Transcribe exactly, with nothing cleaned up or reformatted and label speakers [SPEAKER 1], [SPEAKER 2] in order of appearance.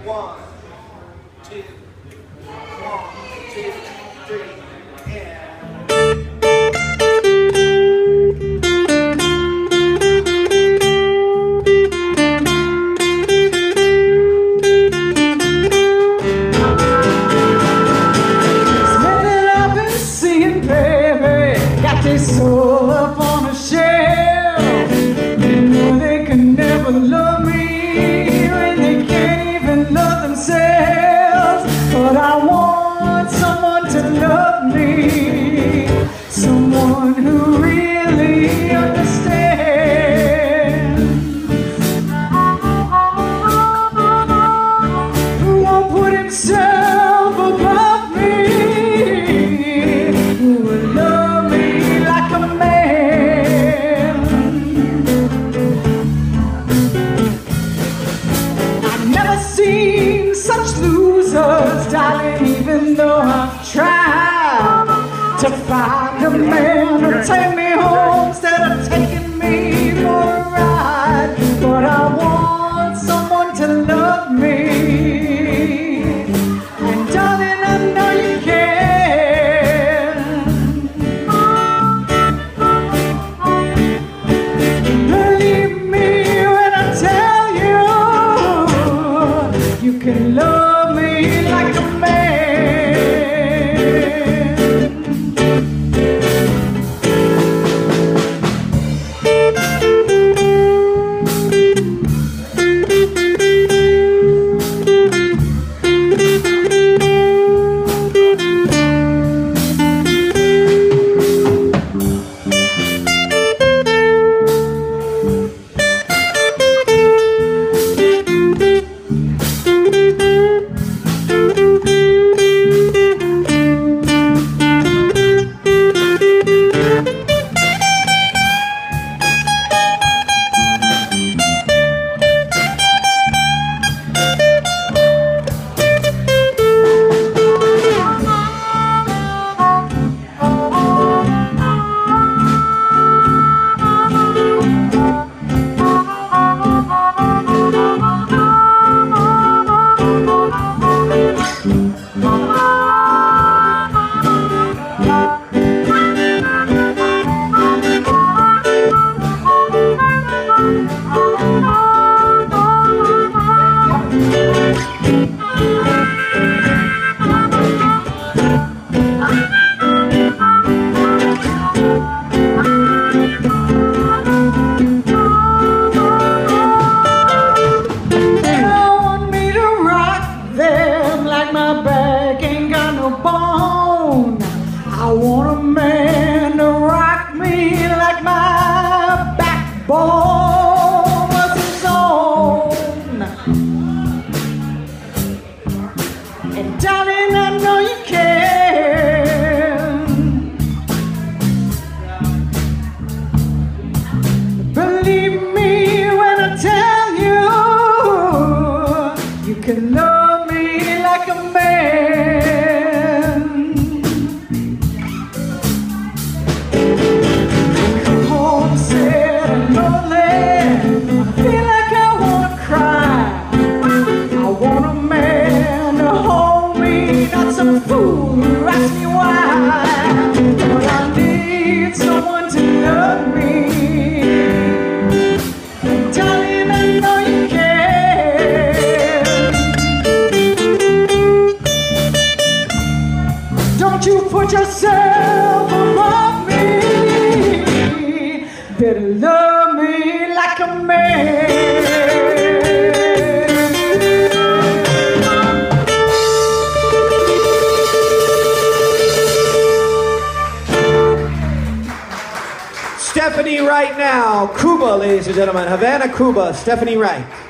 [SPEAKER 1] One, two, one, two, three, and...
[SPEAKER 2] Soul up on a shelf. They know they can never love me when they can't even love themselves. But I want someone to love me, someone who really understands, who won't put himself above me, who will love me like a man. I've never seen such losers, darling, even though I've tried to find a man to take me home instead of taking me for a ride. But I want someone to love me, and darling, I know you can. You can love me like a man. I want a man to rock me like my backbone was his own. And darling, I know you can. Believe me when I tell you, you can love me like a man. Fool who asks me why, but I need someone to love me. Darling, I know you can. Don't you put yourself above me. Better love me like a man.
[SPEAKER 1] Stephanie Wright now, Cuba, ladies and gentlemen, Havana, Cuba, Stephanie Wright.